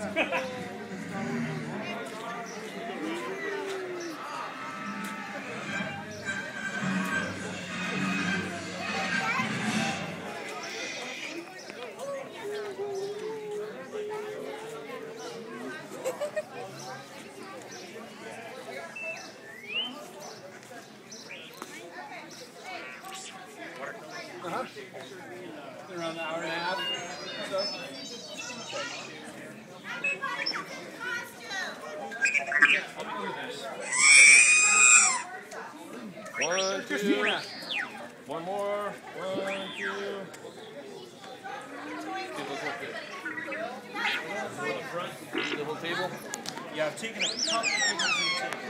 Around an hour and a half. So. One, two. One more. One, two. The whole table? Yeah, I've taken a couple pictures of the table.